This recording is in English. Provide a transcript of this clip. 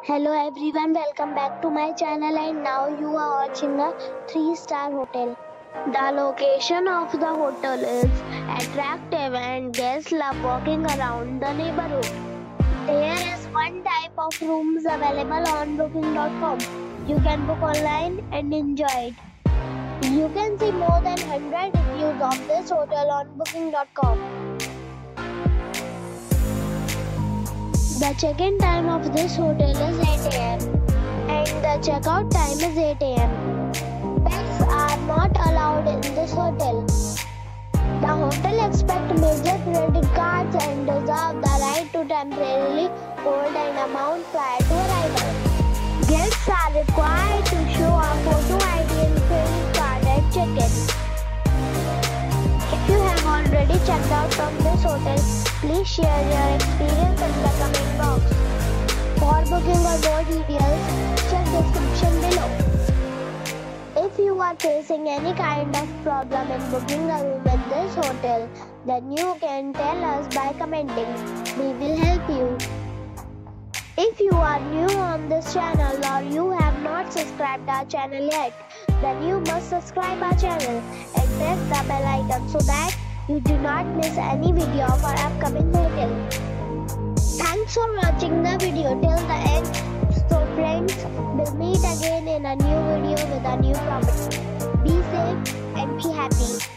Hello everyone, welcome back to my channel and now you are watching a 3-star hotel. The location of the hotel is attractive and guests love walking around the neighborhood. There is one type of rooms available on booking.com. You can book online and enjoy it. You can see more than 100 reviews of this hotel on booking.com. The check-in time of this hotel is 8 a.m. and the checkout time is 8 a.m. Pets are not allowed in this hotel. The hotel accepts major credit cards and reserves the right to temporarily hold an amount prior to arrival. Guests are required to show a photo ID and credit card at check-in. If you have already checked out from this hotel, please share your experience in the comment box. For booking or more details, check description below. If you are facing any kind of problem in booking a room in this hotel, then you can tell us by commenting. We will help you. If you are new on this channel or you have not subscribed our channel yet, then you must subscribe our channel and press the bell icon so that you do not miss any video of our upcoming hotel. Thanks for watching the video till the end. So friends, we'll meet again in a new video with a new property. Be safe and be happy.